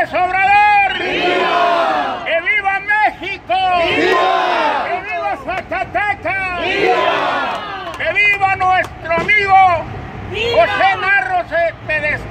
López Obrador! ¡Viva! ¡Que viva México! ¡Viva! ¡Que viva Zacatecas! ¡Viva! ¡Que viva nuestro amigo José Narro Pedestal!